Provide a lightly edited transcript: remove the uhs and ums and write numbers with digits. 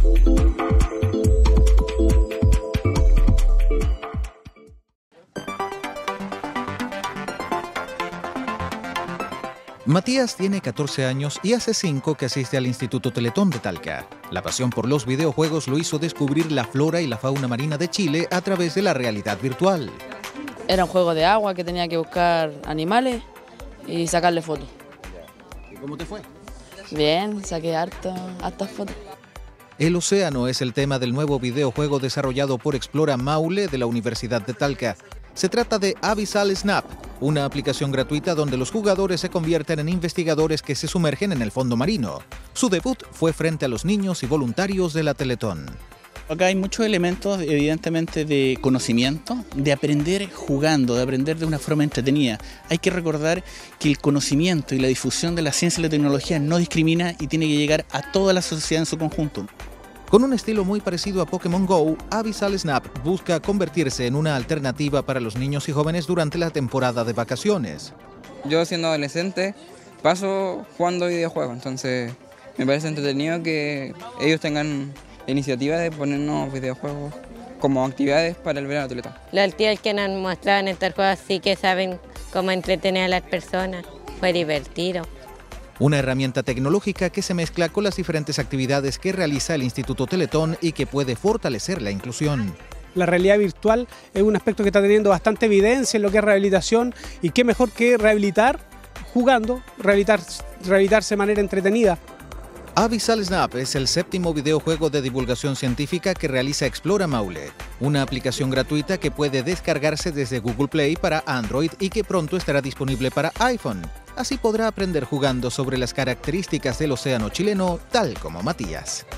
Matías tiene 14 años y hace 5 que asiste al Instituto Teletón de Talca. La pasión por los videojuegos lo hizo descubrir la flora y la fauna marina de Chile a través de la realidad virtual. Era un juego de agua que tenía que buscar animales y sacarle fotos. ¿Y cómo te fue? Bien, saqué hartas fotos. El océano es el tema del nuevo videojuego desarrollado por Explora Maule de la Universidad de Talca. Se trata de Abyssal Snap, una aplicación gratuita donde los jugadores se convierten en investigadores que se sumergen en el fondo marino. Su debut fue frente a los niños y voluntarios de la Teletón. Acá hay muchos elementos, evidentemente, de conocimiento, de aprender jugando, de aprender de una forma entretenida. Hay que recordar que el conocimiento y la difusión de la ciencia y la tecnología no discrimina y tiene que llegar a toda la sociedad en su conjunto. Con un estilo muy parecido a Pokémon Go, Abyssal Snap busca convertirse en una alternativa para los niños y jóvenes durante la temporada de vacaciones. Yo, siendo adolescente, paso jugando videojuegos, entonces me parece entretenido que ellos tengan la iniciativa de ponernos videojuegos como actividades para el verano Teletón. Los tíos que nos mostraban estos juegos sí que saben cómo entretener a las personas, fue divertido. Una herramienta tecnológica que se mezcla con las diferentes actividades que realiza el Instituto Teletón y que puede fortalecer la inclusión. La realidad virtual es un aspecto que está teniendo bastante evidencia en lo que es rehabilitación, y qué mejor que rehabilitar jugando, rehabilitarse de manera entretenida. Abyssal Snap es el 7º videojuego de divulgación científica que realiza Explora Maule, una aplicación gratuita que puede descargarse desde Google Play para Android y que pronto estará disponible para iPhone. Así podrá aprender jugando sobre las características del océano chileno, tal como Matías.